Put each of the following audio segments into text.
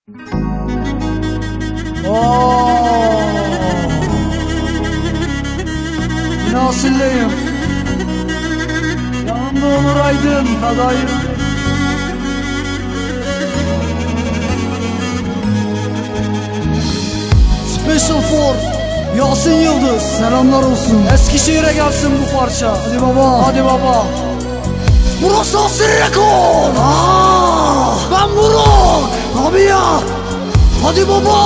Yine asilleyim. Yanımda Onur Aydın adayım. Special Force Yasin Yıldız, selamlar olsun. Eskişehir'e gelsin bu parça. Hadi baba, hadi baba. Burası Asil Rekord. Ben Burak. Abi ya. Hadi baba.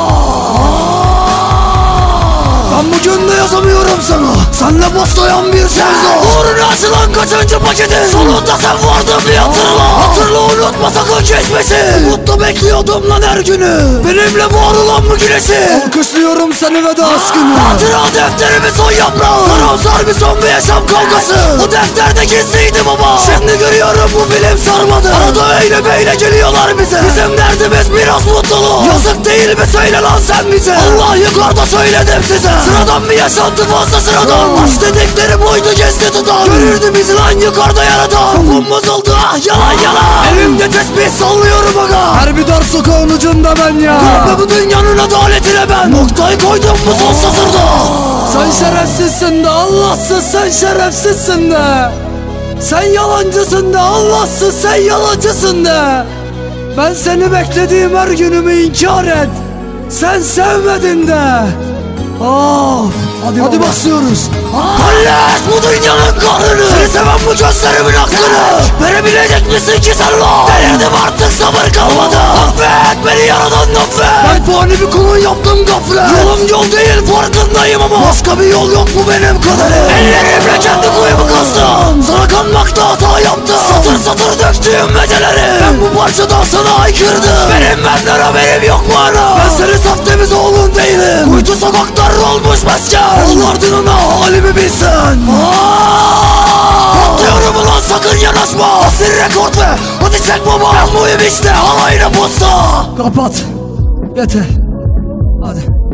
Ben bugün de yazamıyorum sana. Senle başlayan bir sevda. Uğruna açılan kaçıncı paketin sonunda sen vardın bir hatırla. Hatırla, unutma sakın geçmesin. Umutla bekliyordum lan her günü. Benimle var olan bu güneşi. Alkışlıyorum seni ve de aşkını. Hatıra defterimi son yaprağı. Karamsar bir son bir yaşam kavgası. O defterde gizliydi baba. Şimdi görüyorum bu film sarmadı. Arada öyle böyle geliyorlar bize. Bizim derdimiz biraz mutluluk. Yazık değil mi söyle lan sen bize. Allah yukarıda söyledim size. Sıradan bir yaşantı fazla sıradan. Aşk dedikleri buydu gizli tutan. Görürdü bizi lan yukarıda yaradan. Kafam bozuldu yalan yalan. Elimde tesbih sallıyorum aga. Her bir dar sokağın ucunda ben ya. Ve bu dünyanın adaletine ben noktayı koydum mu son satırda. Sen şerefsizsin de Allahsız, sen şerefsizsin de. Sen yalancısın de Allahsız, sen yalancısın de. Ben seni beklediğim her günümü inkar et. Sen sevmedin de. Hadi başlıyoruz. Hallet bu dünyanın karını. Seni seven bu gözlerimin hakkını. Verebilecek misin ki sen lan? Delirdim artık, sabır kalmadı. Affet beni yaradan affet. Ben fani bir kulun yaptım gaflet. Yolum yol değil farkındayım ama başka bir yol yok, bu benim kaderim. Ellerimle kendi kuyumu kazdım. Sana kanmakta hata yaptım. Satır satır döktüğüm meceleri ben bu parçadan sana aykırdım. Benim benden haberim yok mu ana? Ben senin saf temiz oğlun değilim. Kuytu sokaklar olmuş mesken. Allah'ın halimi bilsen. Patlıyorum ulan, sakın yanaşma. Asil Rekord ve hadi çek baba. Ben buyum işte, halayına posta. Kapat. Yeter. Hadi.